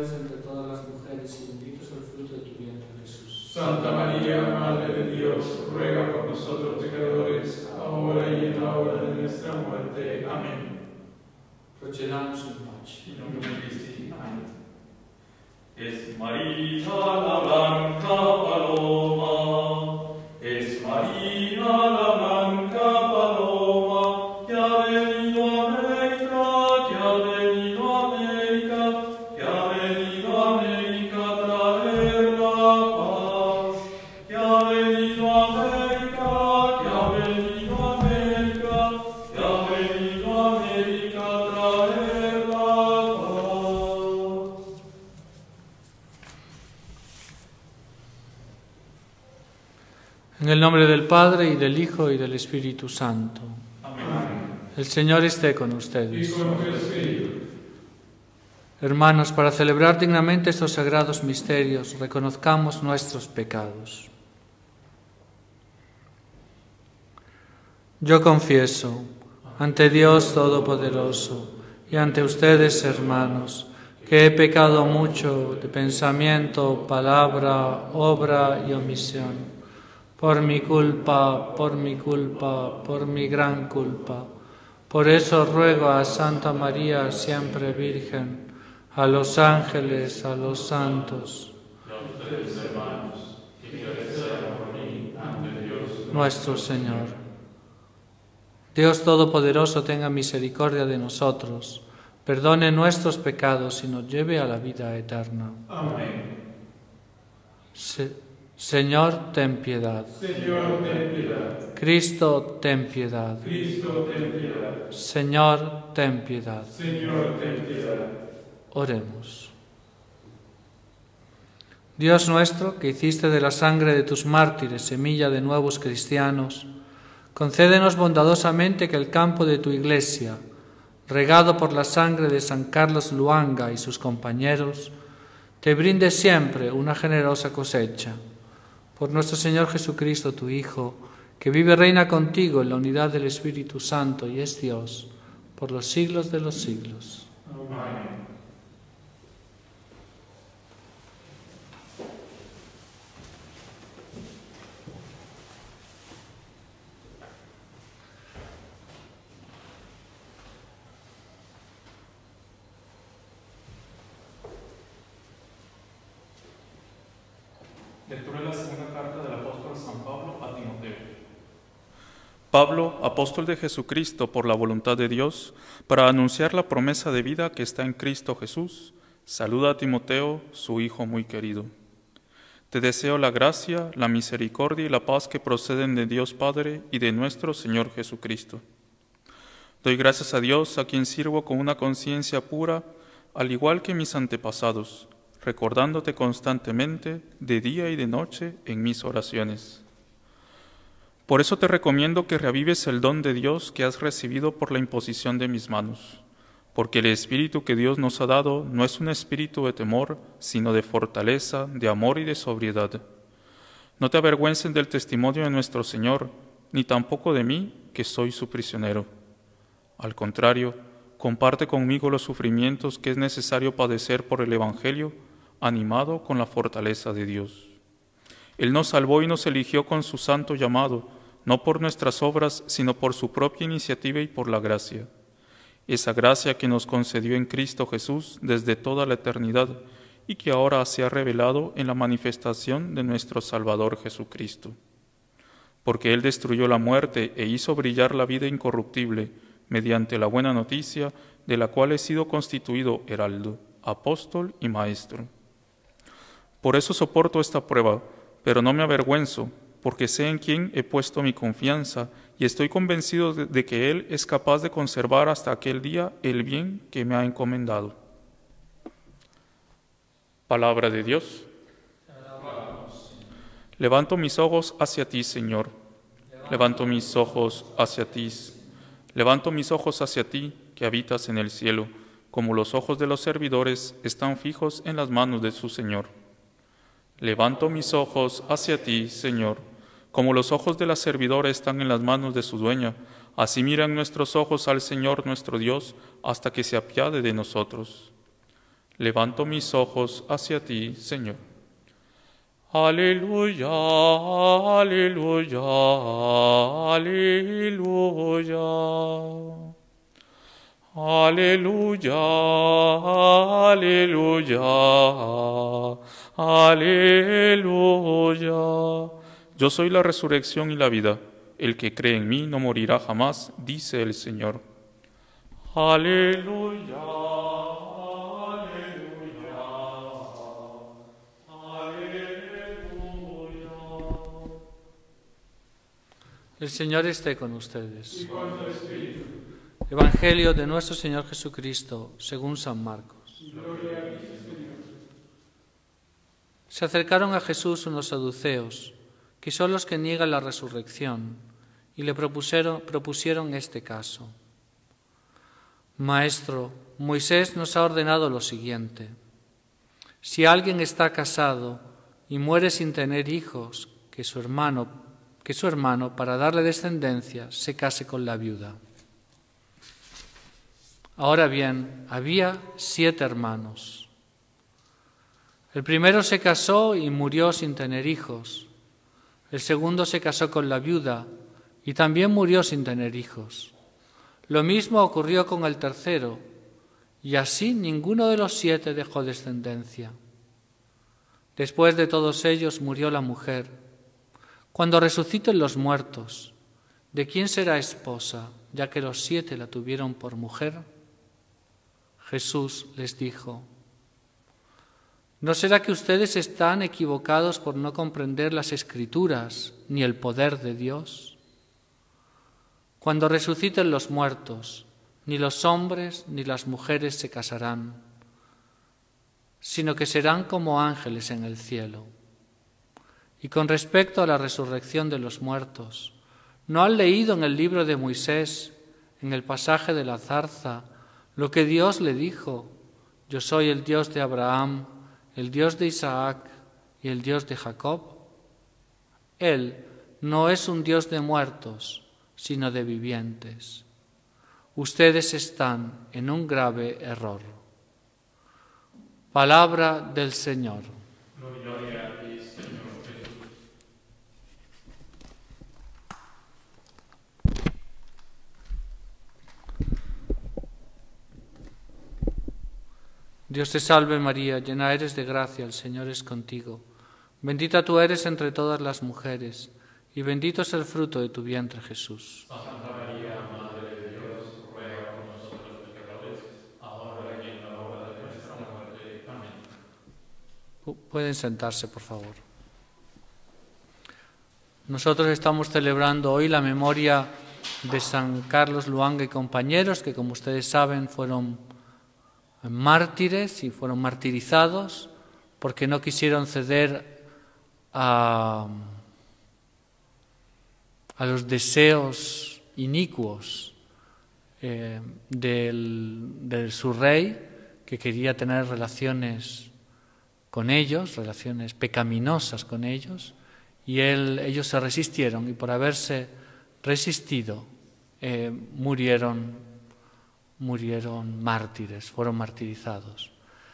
eres entre todas las mujeres y bendito es el fruto de tu vientre, Jesús. Santa María, Madre de Dios, ruega por nosotros pecadores, ahora y en la hora de nuestra muerte. Amén. Procedamos in pace. In nomine Christi. Amén. Es María la blanca paloma, es María la blanca paloma, que ha venido a América, que ha venido a América, que ha venido a América a traer la paz, que ha venido a América, que ha venido a América, que ha venido a América a traer la paz. En el nombre del Padre, y del Hijo, y del Espíritu Santo. Amén. El Señor esté con Y ustedes. con tu espíritu. Hermanos, para celebrar dignamente estos sagrados misterios, reconozcamos nuestros pecados. Yo confieso ante Dios Todopoderoso y ante ustedes, hermanos, que he pecado mucho de pensamiento, palabra, obra y omisión. Por mi culpa, por mi gran culpa. Por eso ruego a Santa María, siempre Virgen, a los ángeles, a los santos, nuestro Señor. Dios Todopoderoso tenga misericordia de nosotros, perdone nuestros pecados y nos lleve a la vida eterna. Amén. Señor, ten piedad. Señor, ten piedad. Cristo, ten piedad. Cristo, ten piedad. Señor, ten piedad. Señor, ten piedad. Oremos. Dios nuestro, que hiciste de la sangre de tus mártires semilla de nuevos cristianos, concédenos bondadosamente que el campo de tu Iglesia, regado por la sangre de San Carlos Luanga y sus compañeros, te brinde siempre una generosa cosecha. Por nuestro Señor Jesucristo, tu Hijo, que vive y reina contigo en la unidad del Espíritu Santo y es Dios, por los siglos de los siglos. Amén. Lectura de la segunda carta del apóstol San Pablo a Timoteo. Pablo, apóstol de Jesucristo por la voluntad de Dios, para anunciar la promesa de vida que está en Cristo Jesús, saluda a Timoteo, su hijo muy querido. Te deseo la gracia, la misericordia y la paz que proceden de Dios Padre y de nuestro Señor Jesucristo. Doy gracias a Dios, a quien sirvo con una conciencia pura, al igual que mis antepasados, recordándote constantemente, de día y de noche, en mis oraciones. Por eso te recomiendo que reavives el don de Dios que has recibido por la imposición de mis manos, porque el espíritu que Dios nos ha dado no es un espíritu de temor, sino de fortaleza, de amor y de sobriedad. No te avergüences del testimonio de nuestro Señor, ni tampoco de mí, que soy su prisionero. Al contrario, comparte conmigo los sufrimientos que es necesario padecer por el Evangelio, animado con la fortaleza de Dios. Él nos salvó y nos eligió con su santo llamado, no por nuestras obras, sino por su propia iniciativa y por la gracia. Esa gracia que nos concedió en Cristo Jesús desde toda la eternidad y que ahora se ha revelado en la manifestación de nuestro Salvador Jesucristo. Porque Él destruyó la muerte e hizo brillar la vida incorruptible mediante la buena noticia de la cual he sido constituido heraldo, apóstol y maestro. Por eso soporto esta prueba, pero no me avergüenzo, porque sé en quién he puesto mi confianza y estoy convencido de que Él es capaz de conservar hasta aquel día el bien que me ha encomendado. Palabra de Dios. Levanto mis ojos hacia ti, Señor. Levanto mis ojos hacia ti. Levanto mis ojos hacia ti, que habitas en el cielo, como los ojos de los servidores están fijos en las manos de su Señor. Levanto mis ojos hacia ti, Señor, como los ojos de la servidora están en las manos de su dueña, así miran nuestros ojos al Señor nuestro Dios, hasta que se apiade de nosotros. Levanto mis ojos hacia ti, Señor. Aleluya, aleluya, aleluya. Aleluya, aleluya, aleluya. Yo soy la resurrección y la vida. El que cree en mí no morirá jamás, dice el Señor. Aleluya, aleluya, aleluya. El Señor esté con ustedes. Evangelio de nuestro Señor Jesucristo, según San Marcos. Se acercaron a Jesús unos saduceos, que son los que niegan la resurrección, y le propusieron este caso. Maestro, Moisés nos ha ordenado lo siguiente: si alguien está casado y muere sin tener hijos, que su hermano, para darle descendencia, se case con la viuda. Ahora bien, había 7 hermanos. El primero se casó y murió sin tener hijos. El segundo se casó con la viuda y también murió sin tener hijos. Lo mismo ocurrió con el tercero, y así ninguno de los 7 dejó descendencia. Después de todos ellos murió la mujer. Cuando resuciten los muertos, ¿de quién será esposa, ya que los 7 la tuvieron por mujer? Jesús les dijo: ¿no será que ustedes están equivocados por no comprender las Escrituras ni el poder de Dios? Cuando resuciten los muertos, ni los hombres ni las mujeres se casarán, sino que serán como ángeles en el cielo. Y con respecto a la resurrección de los muertos, ¿no han leído en el libro de Moisés, en el pasaje de la zarza, lo que Dios le dijo? Yo soy el Dios de Abraham, el Dios de Isaac y el Dios de Jacob. Él no es un Dios de muertos, sino de vivientes. Ustedes están en un grave error. Palabra del Señor. Gloria a ti, Señor Jesús. Dios te salve María, llena eres de gracia, el Señor es contigo. Bendita tú eres entre todas las mujeres, y bendito es el fruto de tu vientre, Jesús. Santa María, Madre de Dios, ruega por nosotros pecadores, ahora y en la hora de nuestra muerte. Amén. Pueden sentarse, por favor. Nosotros estamos celebrando hoy la memoria de San Carlos Luanga y compañeros, que como ustedes saben fueron mártires y fueron martirizados porque no quisieron ceder a los deseos inicuos de su rey, que quería tener relaciones con ellos, relaciones pecaminosas con ellos, y ellos se resistieron, y por haberse resistido murieron mártires, fueron martirizados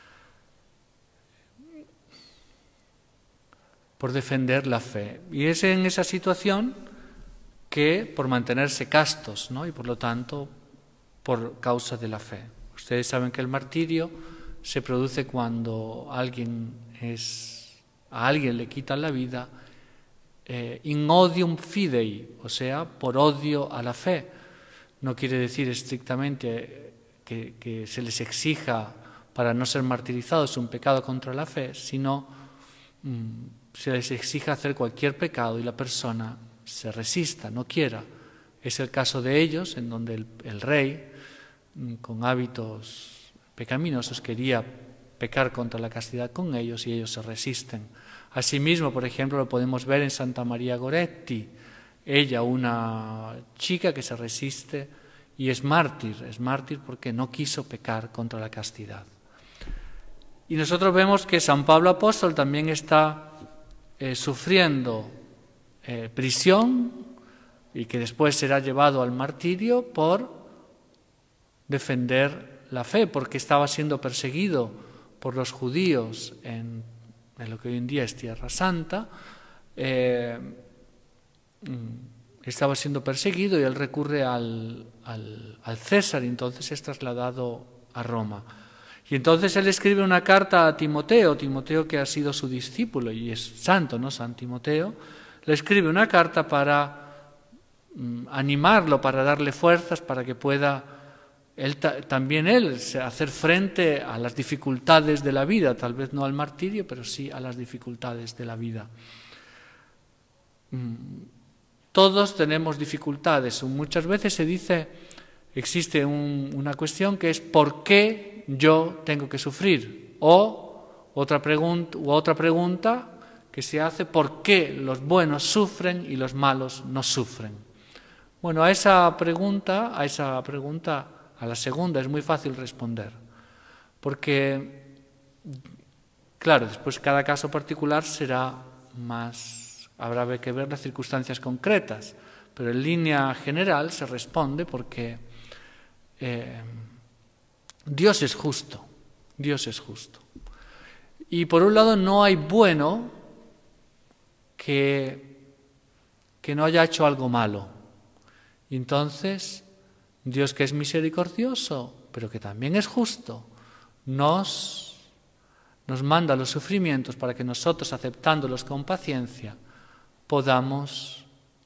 por defender la fe. Y es en esa situación que, por mantenerse castos, ¿no? Y por lo tanto, por causa de la fe. Ustedes saben que el martirio se produce cuando a alguien le quitan la vida in odium fidei, o sea, por odio a la fe. No quiere decir estrictamente que se les exija para no ser martirizados un pecado contra la fe, sino se les exija hacer cualquier pecado y la persona se resista, no quiera. Es el caso de ellos, en donde el rey, con hábitos pecaminosos, quería pecar contra la castidad con ellos y ellos se resisten. Asimismo, por ejemplo, lo podemos ver en Santa María Goretti, ella, una chica que se resiste y es mártir porque no quiso pecar contra la castidad. Y nosotros vemos que San Pablo Apóstol también está sufriendo prisión y que después será llevado al martirio por defender la fe, porque estaba siendo perseguido por los judíos en lo que hoy en día es Tierra Santa, estaba siendo perseguido y él recurre al César, y entonces es trasladado a Roma. Y entonces él escribe una carta a Timoteo, que ha sido su discípulo y es santo, ¿no? San Timoteo, le escribe una carta para animarlo, para darle fuerzas, para que pueda también él hacer frente a las dificultades de la vida, tal vez no al martirio, pero sí a las dificultades de la vida. Todos tenemos dificultades. Muchas veces se dice, existe una cuestión que es ¿por qué yo tengo que sufrir? O otra pregunta que se hace, ¿por qué los buenos sufren y los malos no sufren? Bueno, a la segunda es muy fácil responder, porque, claro, después cada caso particular será más, habrá que ver las circunstancias concretas, pero en línea general se responde porque Dios es justo, Dios es justo. Y por un lado no hay bueno que no haya hecho algo malo. Y entonces Dios, que es misericordioso, pero que también es justo, nos manda los sufrimientos para que nosotros, aceptándolos con paciencia, podamos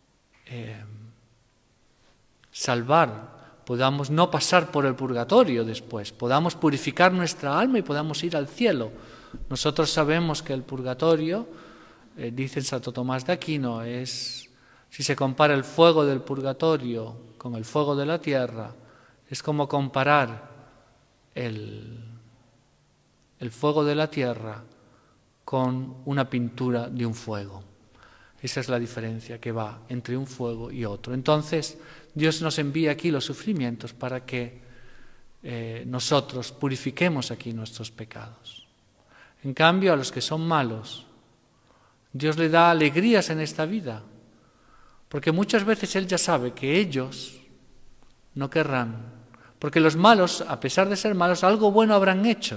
salvar, podamos no pasar por el purgatorio después, podamos purificar nuestra alma y podamos ir al cielo. Nosotros sabemos que el purgatorio, dice Santo Tomás de Aquino, si se compara el fuego del purgatorio con el fuego de la tierra, es como comparar el fuego de la tierra con una pintura de un fuego. Esa es la diferencia que va entre un fuego y otro. Entonces, Dios nos envía aquí los sufrimientos para que nosotros purifiquemos aquí nuestros pecados. En cambio, a los que son malos, Dios le da alegrías en esta vida, porque muchas veces Él ya sabe que ellos no querrán, porque los malos, a pesar de ser malos, algo bueno habrán hecho.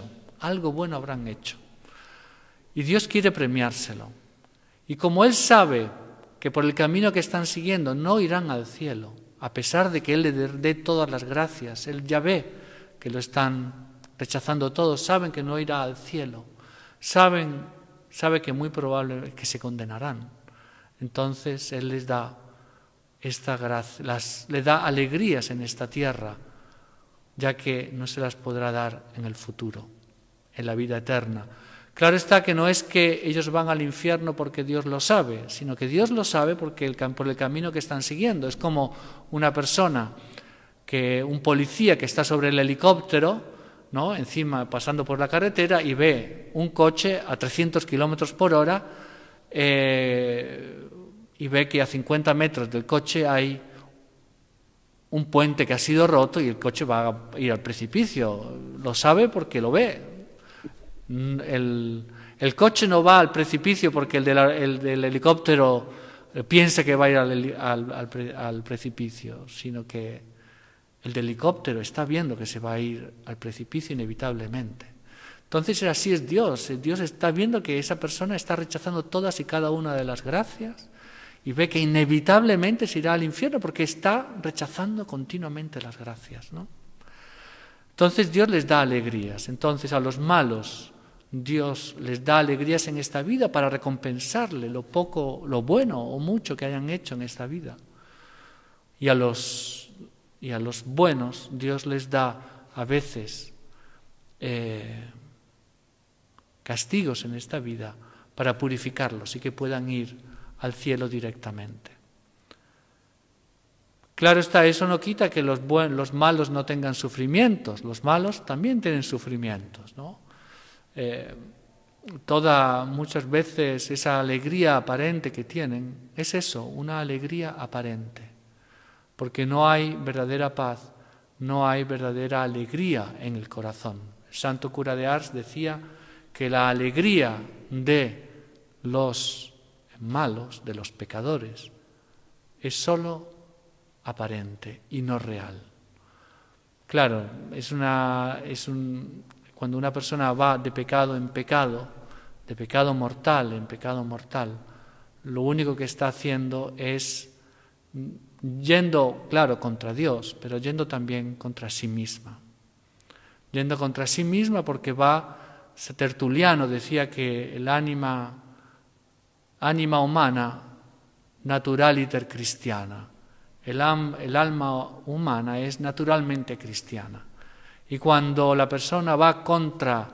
Y Dios quiere premiárselo. Y como Él sabe que por el camino que están siguiendo no irán al cielo, a pesar de que Él les dé todas las gracias, Él ya ve que lo están rechazando todos, saben que no irá al cielo, sabe que muy probable que se condenarán. Entonces Él les da esta gracia, le da alegrías en esta tierra, ya que no se las podrá dar en el futuro, en la vida eterna. Claro está que no es que ellos van al infierno porque Dios lo sabe, sino que Dios lo sabe por el camino que están siguiendo. Es como una persona, un policía que está sobre el helicóptero, ¿no?, encima pasando por la carretera y ve un coche a 300 kilómetros por hora y ve que a 50 metros del coche hay un puente que ha sido roto y el coche va a ir al precipicio. Lo sabe porque lo ve. El coche no va al precipicio porque el del helicóptero piensa que va a ir al precipicio, sino que el del helicóptero está viendo que se va a ir al precipicio inevitablemente. Entonces así es Dios. Dios está viendo que esa persona está rechazando todas y cada una de las gracias y ve que inevitablemente se irá al infierno porque está rechazando continuamente las gracias, ¿no? Entonces Dios les da alegrías. Entonces a los malos Dios les da alegrías en esta vida para recompensarle lo poco, lo bueno o mucho que hayan hecho en esta vida. Y a los buenos Dios les da a veces castigos en esta vida para purificarlos y que puedan ir al cielo directamente. Claro está, eso no quita que los malos no tengan sufrimientos. Los malos también tienen sufrimientos, ¿no? Muchas veces esa alegría aparente que tienen es eso, una alegría aparente, porque no hay verdadera paz, no hay verdadera alegría en el corazón. El santo cura de Ars decía que la alegría de los malos, de los pecadores, es solo aparente y no real. Claro, cuando una persona va de pecado en pecado, de pecado mortal en pecado mortal, lo único que está haciendo es yendo, claro, contra Dios, pero yendo también contra sí misma. Yendo contra sí misma porque Tertuliano decía que el ánima humana, naturaliter cristiana, el alma humana es naturalmente cristiana. Y cuando la persona va contra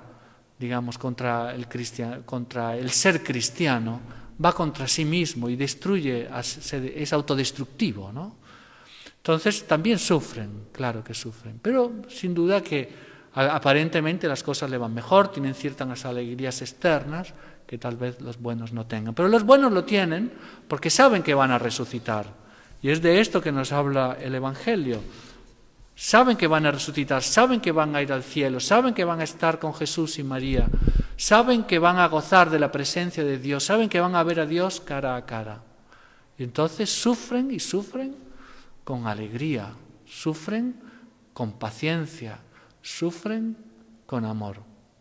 el ser cristiano, va contra sí mismo y destruye, es autodestructivo, ¿no? Entonces también sufren, claro que sufren, pero sin duda que aparentemente las cosas le van mejor, tienen ciertas alegrías externas que tal vez los buenos no tengan. Pero los buenos lo tienen porque saben que van a resucitar. Y es de esto que nos habla el Evangelio. Saben que van a resucitar, saben que van a ir al cielo, saben que van a estar con Jesús y María, saben que van a gozar de la presencia de Dios, saben que van a ver a Dios cara a cara. Y entonces sufren y sufren con alegría, sufren con paciencia, sufren con amor.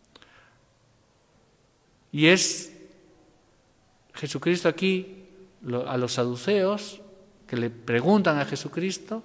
Y es Jesucristo aquí, a los saduceos, que le preguntan a Jesucristo,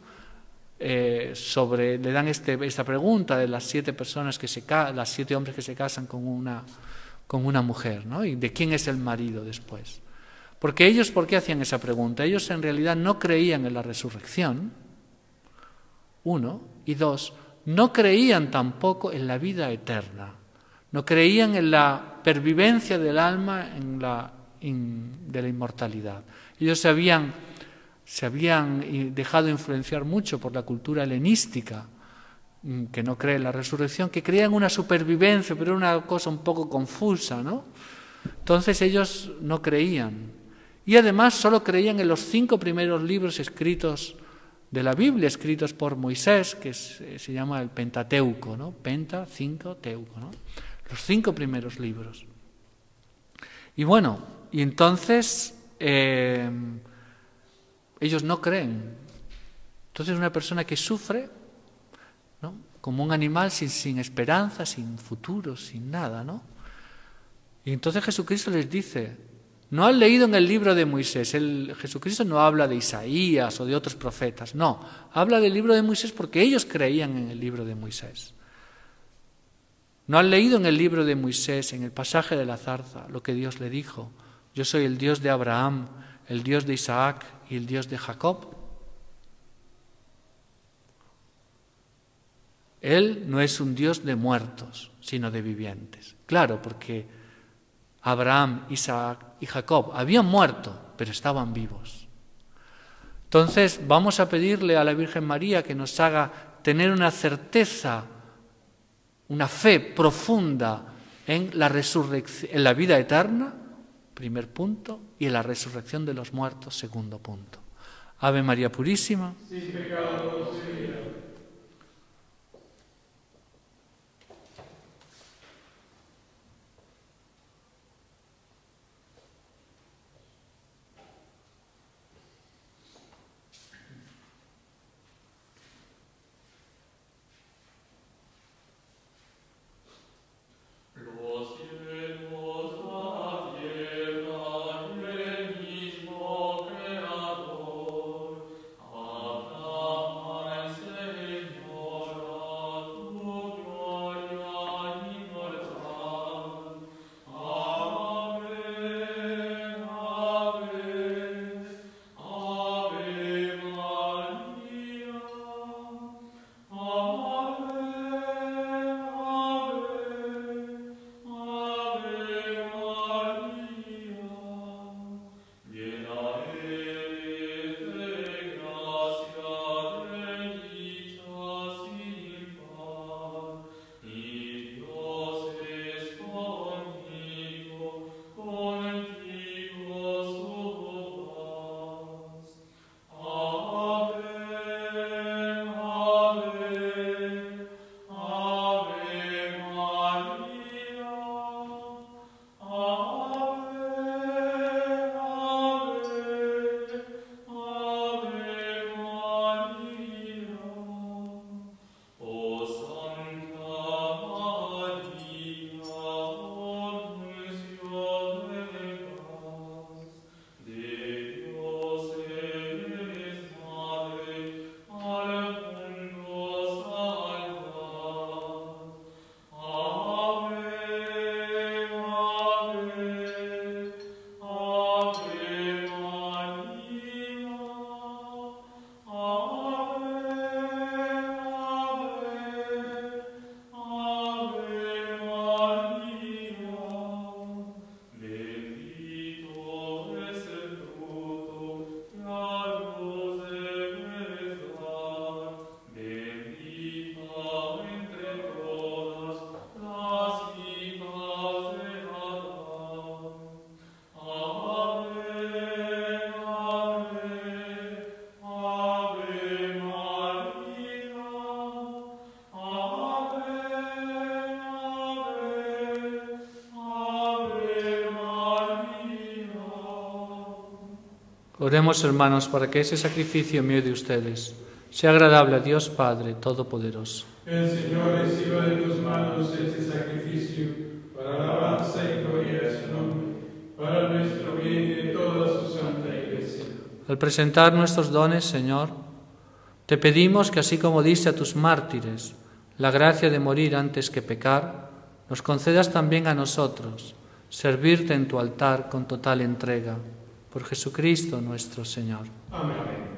le dan esta pregunta de las 7 personas las 7 hombres que se casan con una mujer, ¿no? Y de quién es el marido después. Porque ellos, ¿por qué hacían esa pregunta? Ellos en realidad no creían en la resurrección, 1, y 2, no creían tampoco en la vida eterna, no creían en la pervivencia del alma de la inmortalidad. Ellos se habían dejado influenciar mucho por la cultura helenística, que no cree en la resurrección, que creían una supervivencia, pero una cosa un poco confusa, ¿no? Entonces ellos no creían. Y además solo creían en los 5 primeros libros escritos de la Biblia, escritos por Moisés, que se llama el Pentateuco, ¿no? Penta, 5, teuco, ¿no? Los 5 primeros libros. Y bueno, y entonces ellos no creen. Entonces una persona que sufre, ¿no? Como un animal sin esperanza, sin futuro, sin nada, ¿no? Y entonces Jesucristo les dice, no han leído en el libro de Moisés. Jesucristo no habla de Isaías o de otros profetas, no. Habla del libro de Moisés porque ellos creían en el libro de Moisés. No han leído en el libro de Moisés, en el pasaje de la zarza, lo que Dios le dijo. Yo soy el Dios de Abraham, el Dios de Isaac y el Dios de Jacob. Él no es un Dios de muertos, sino de vivientes. Claro, porque Abraham, Isaac y Jacob habían muerto, pero estaban vivos. Entonces vamos a pedirle a la Virgen María que nos haga tener una certeza, una fe profunda en la resurrección, en la vida eterna, primer punto, y en la resurrección de los muertos, segundo punto. Ave María Purísima. Sin pecado concebida. Oremos, hermanos, para que ese sacrificio mío de ustedes sea agradable a Dios Padre Todopoderoso. El Señor reciba de tus manos este sacrificio para alabanza y gloria de su nombre, para nuestro bien y de toda su santa Iglesia. Al presentar nuestros dones, Señor, te pedimos que así como diste a tus mártires la gracia de morir antes que pecar, nos concedas también a nosotros servirte en tu altar con total entrega. Por Jesucristo nuestro Señor. Amén.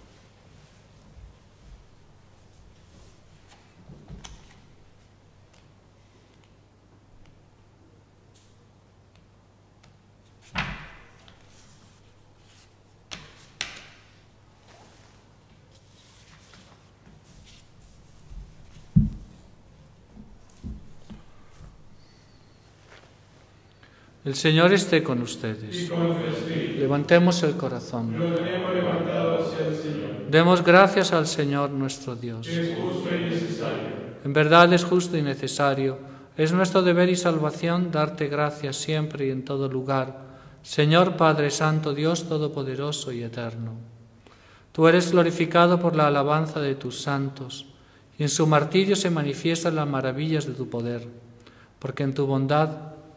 El Señor esté con ustedes. Y con tu espíritu. Levantemos el corazón. Lo tenemos levantado hacia el Señor. Demos gracias al Señor nuestro Dios. Es justo y necesario. En verdad es justo y necesario. Es nuestro deber y salvación darte gracias siempre y en todo lugar, Señor Padre Santo, Dios Todopoderoso y Eterno. Tú eres glorificado por la alabanza de tus santos, y en su martirio se manifiestan las maravillas de tu poder, porque en tu bondad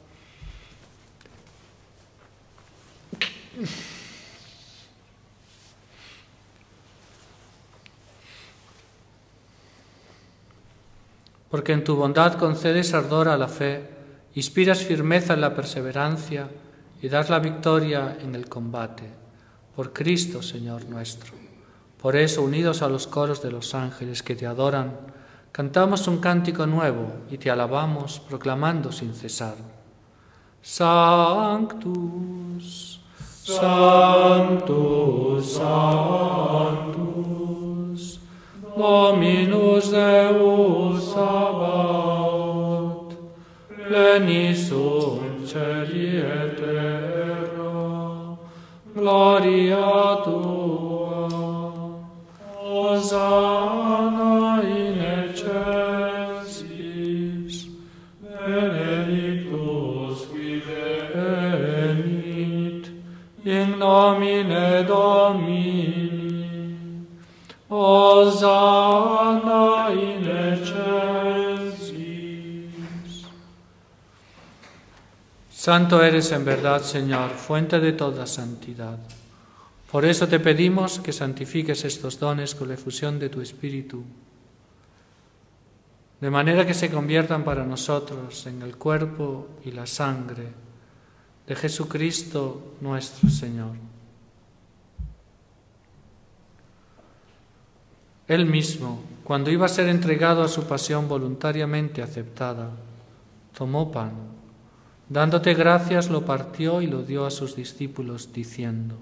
concedes ardor a la fe, inspiras firmeza en la perseverancia y das la victoria en el combate. Por Cristo, Señor nuestro. Por eso, unidos a los coros de los ángeles que te adoran, cantamos un cántico nuevo y te alabamos, proclamando sin cesar: Sanctus, Sanctus, Sanctus, Dominus Deus Sabaoth, plenis sunt celi et terra, gloria tua, Hosanna in excelsis, benedictus qui venit, in nomine Domini, Hosanna in excelsis. Santo eres en verdad, Señor, fuente de toda santidad. Por eso te pedimos que santifiques estos dones con la efusión de tu Espíritu, de manera que se conviertan para nosotros en el cuerpo y la sangre de Jesucristo nuestro Señor. Él mismo, cuando iba a ser entregado a su pasión voluntariamente aceptada, tomó pan, dándote gracias, lo partió y lo dio a sus discípulos, diciendo: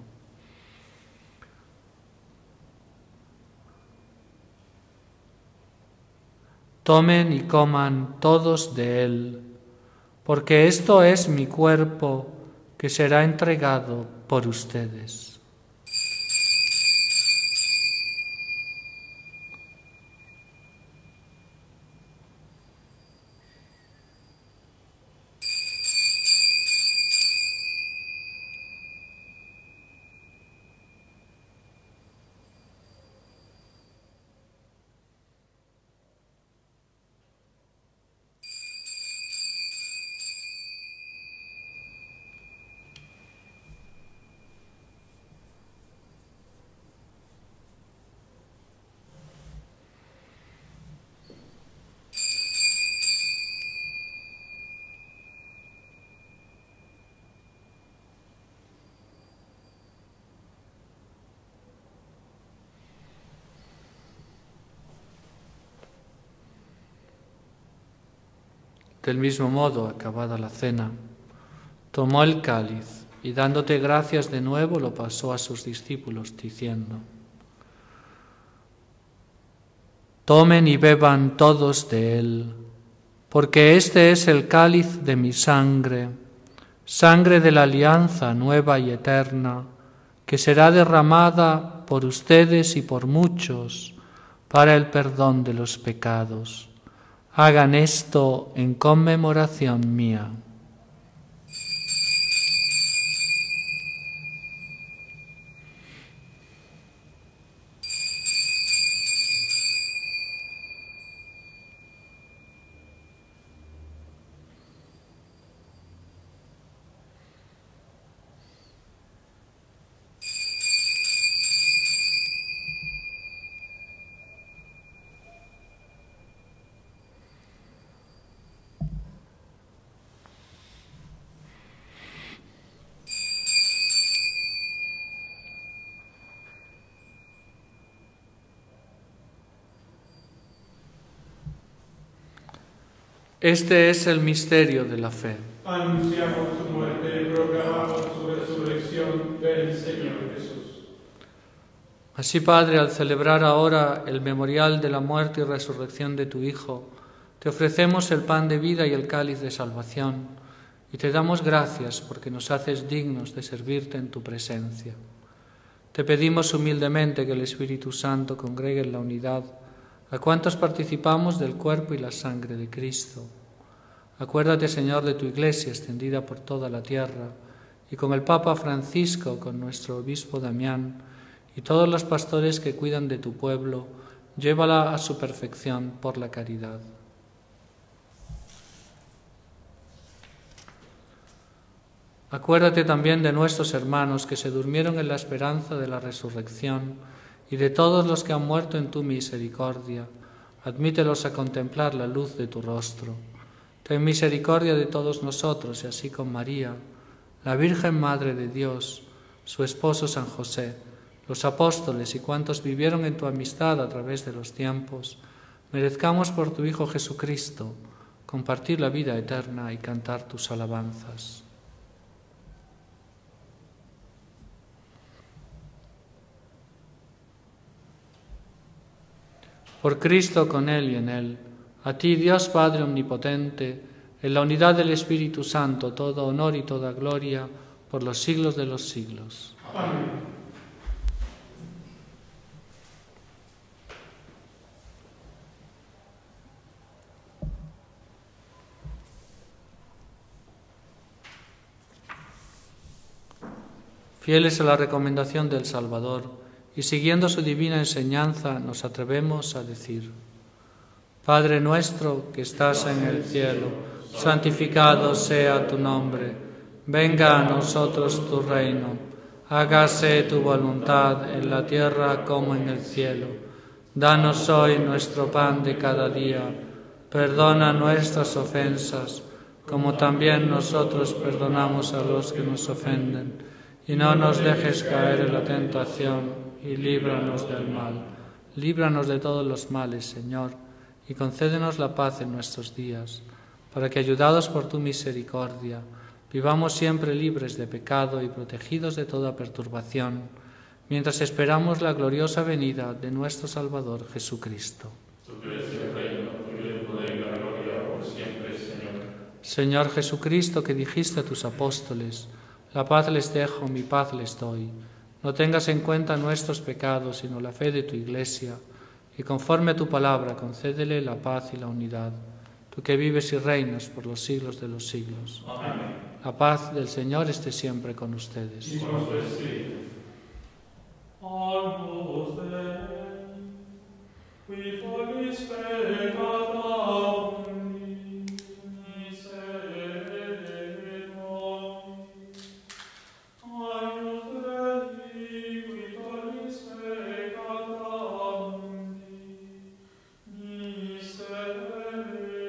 Tomen y coman todos de él, porque esto es mi cuerpo que será entregado por ustedes. Del mismo modo, acabada la cena, tomó el cáliz y dándote gracias de nuevo lo pasó a sus discípulos, diciendo: Tomen y beban todos de él, porque este es el cáliz de mi sangre, sangre de la alianza nueva y eterna, que será derramada por ustedes y por muchos para el perdón de los pecados. Hagan esto en conmemoración mía. Este es el misterio de la fe. Anunciamos tu muerte y proclamamos tu resurrección. Ven, Señor Jesús. Así, Padre, al celebrar ahora el memorial de la muerte y resurrección de tu Hijo, te ofrecemos el pan de vida y el cáliz de salvación, y te damos gracias porque nos haces dignos de servirte en tu presencia. Te pedimos humildemente que el Espíritu Santo congregue en la unidad a cuantos participamos del cuerpo y la sangre de Cristo. Acuérdate, Señor, de tu Iglesia extendida por toda la tierra, y con el Papa Francisco, con nuestro obispo Damián, y todos los pastores que cuidan de tu pueblo, llévala a su perfección por la caridad. Acuérdate también de nuestros hermanos que se durmieron en la esperanza de la resurrección, y de todos los que han muerto en tu misericordia. Admítelos a contemplar la luz de tu rostro. Ten misericordia de todos nosotros, y así con María, la Virgen Madre de Dios, su esposo San José, los apóstoles y cuantos vivieron en tu amistad a través de los tiempos, merezcamos por tu Hijo Jesucristo compartir la vida eterna y cantar tus alabanzas. Por Cristo, con Él y en Él, a ti, Dios Padre Omnipotente, en la unidad del Espíritu Santo, todo honor y toda gloria, por los siglos de los siglos. Amén. Fieles a la recomendación del Salvador y siguiendo su divina enseñanza, nos atrevemos a decir: Padre nuestro que estás en el cielo, santificado sea tu nombre. Venga a nosotros tu reino. Hágase tu voluntad en la tierra como en el cielo. Danos hoy nuestro pan de cada día. Perdona nuestras ofensas, como también nosotros perdonamos a los que nos ofenden. Y no nos dejes caer en la tentación, y líbranos del mal. Líbranos de todos los males, Señor, y concédenos la paz en nuestros días, para que, ayudados por tu misericordia, vivamos siempre libres de pecado y protegidos de toda perturbación, mientras esperamos la gloriosa venida de nuestro Salvador Jesucristo. Tuyo es el reino, tuyo el poder y la gloria por siempre, Señor. Señor Jesucristo, que dijiste a tus apóstoles: la paz les dejo, mi paz les doy. No tengas en cuenta nuestros pecados, sino la fe de tu Iglesia, y conforme a tu palabra concédele la paz y la unidad, tú que vives y reinas por los siglos de los siglos. Amén. La paz del Señor esté siempre con ustedes. Y con su espíritu. Agnus Dei, qui tollis peccata mundi, miserere nobis. Agnus Dei, qui tollis peccata mundi, miserere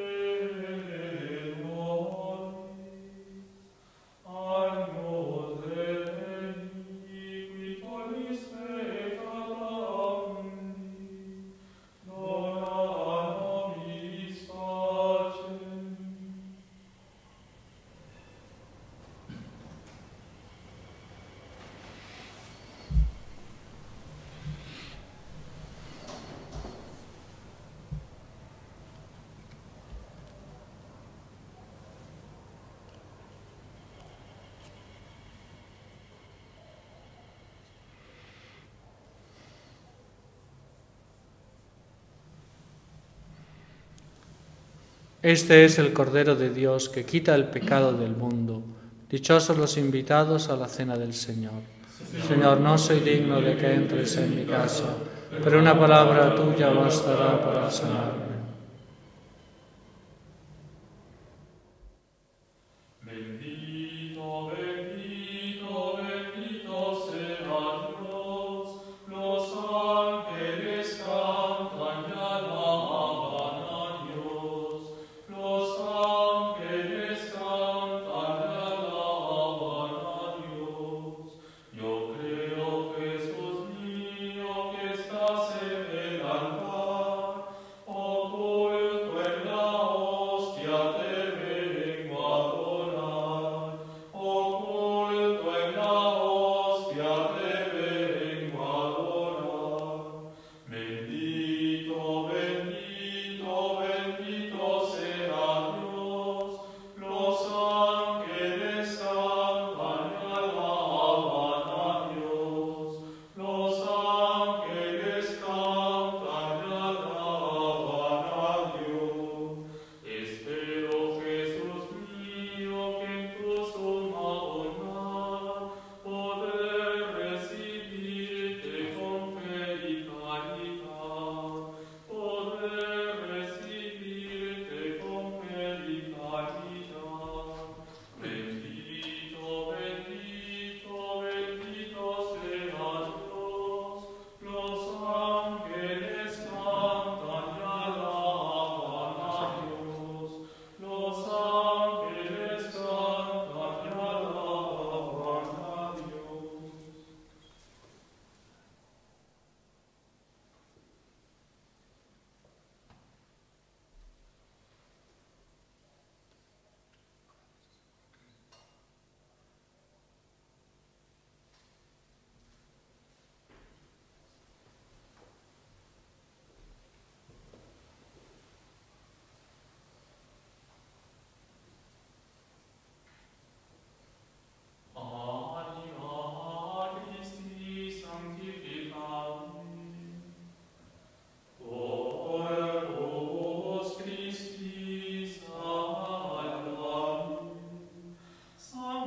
nobis. Agnus Dei, qui tollis peccata mundi, dona nobis pacem. Este es el Cordero de Dios que quita el pecado del mundo. Dichosos los invitados a la cena del Señor. Señor, no soy digno de que entres en mi casa, pero una palabra tuya bastará para sanarme. Bendito, bendito, bendito sea Dios, los ángeles cantan y alaban a Dios, los ángeles cantan y alaban a Dios. Yo creo, Jesús mío, que estás en el altar, oculto en la hostia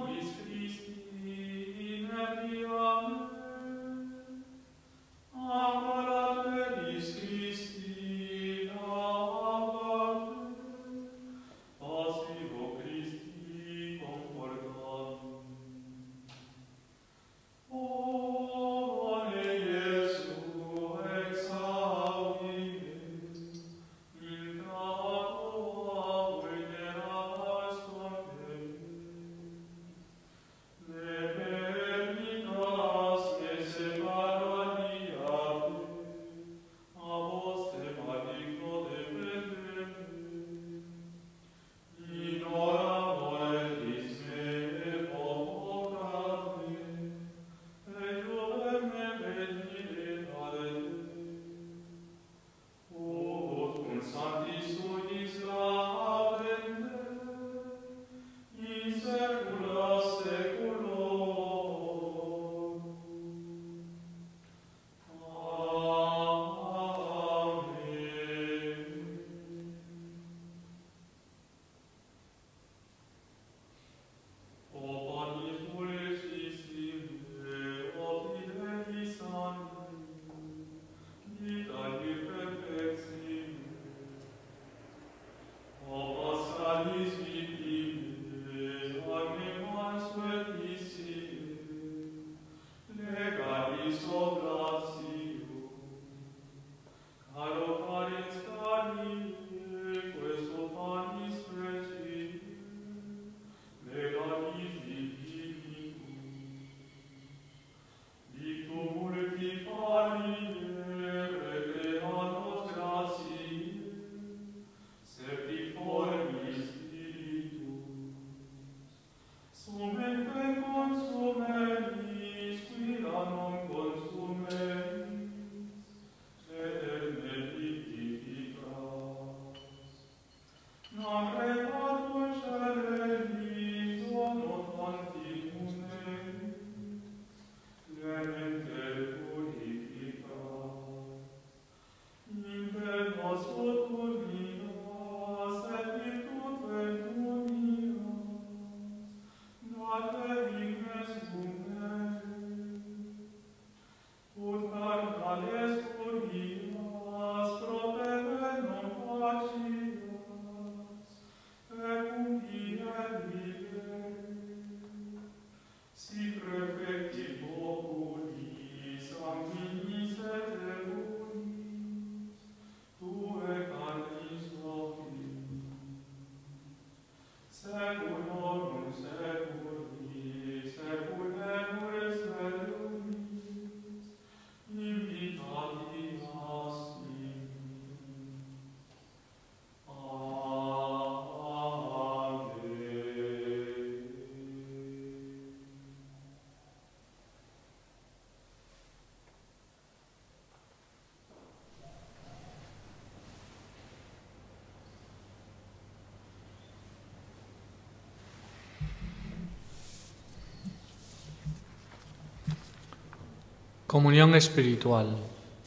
Comunión espiritual.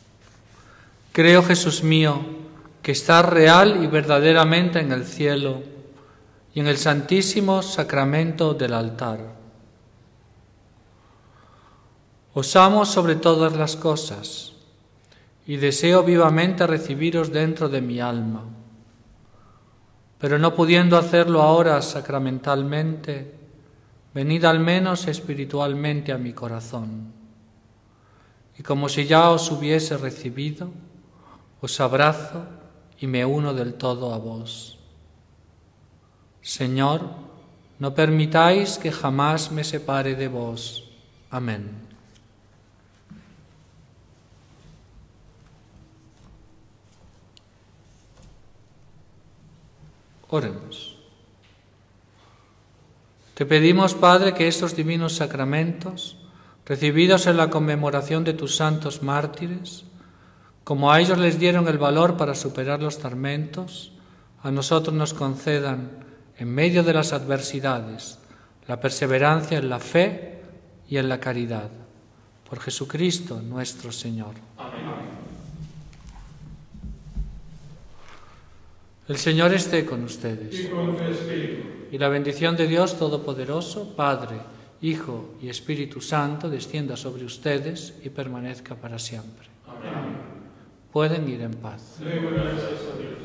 Creo, Jesús mío, que estás real y verdaderamente en el cielo y en el santísimo sacramento del altar. Os amo sobre todas las cosas y deseo vivamente recibiros dentro de mi alma, pero no pudiendo hacerlo ahora sacramentalmente, venid al menos espiritualmente a mi corazón. Y como si ya os hubiese recibido, os abrazo y me uno del todo a vos. Señor, no permitáis que jamás me separe de vos. Amén. Oremos. Te pedimos, Padre, que estos divinos sacramentos, recibidos en la conmemoración de tus santos mártires, como a ellos les dieron el valor para superar los tormentos, a nosotros nos concedan, en medio de las adversidades, la perseverancia en la fe y en la caridad. Por Jesucristo nuestro Señor. Amén. El Señor esté con ustedes. y con tu espíritu. Y la bendición de Dios Todopoderoso, Padre, Hijo y Espíritu Santo, descienda sobre ustedes y permanezca para siempre. Amén. Pueden ir en paz. Demos gracias a Dios.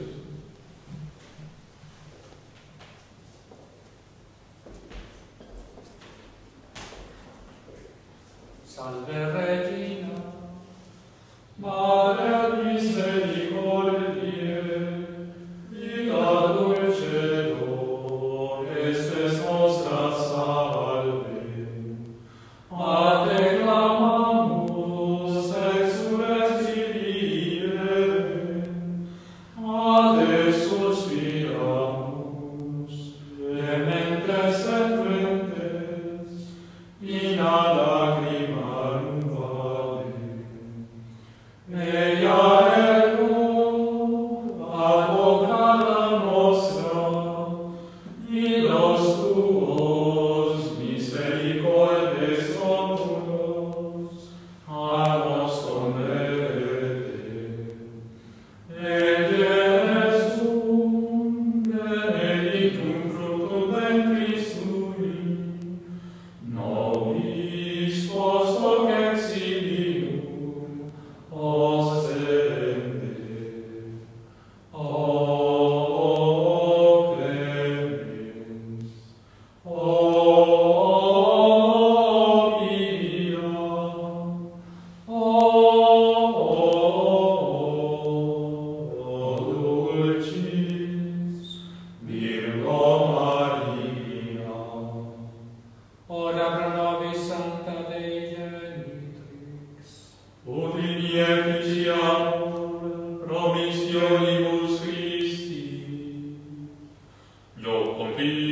Salve Regina, Madre misericordiae, vita dulcedo, estes nostra salve. A te clamamus, exsurrexibile, a te suspiramus, gementes et flentes, in lacrimarum vale. Ella ego, advocata nostra, ilos tuos misericordes oculos, a nos converte. Et Jesum, benedictum fructum ventris tui, nobis post hoc exilium ostende. O clemens, o pia, o dulcis Virgo Maria. Ora pro nobis Sancta Dei Genitrix, ut in efficiamur promissionibus Christi. Io confio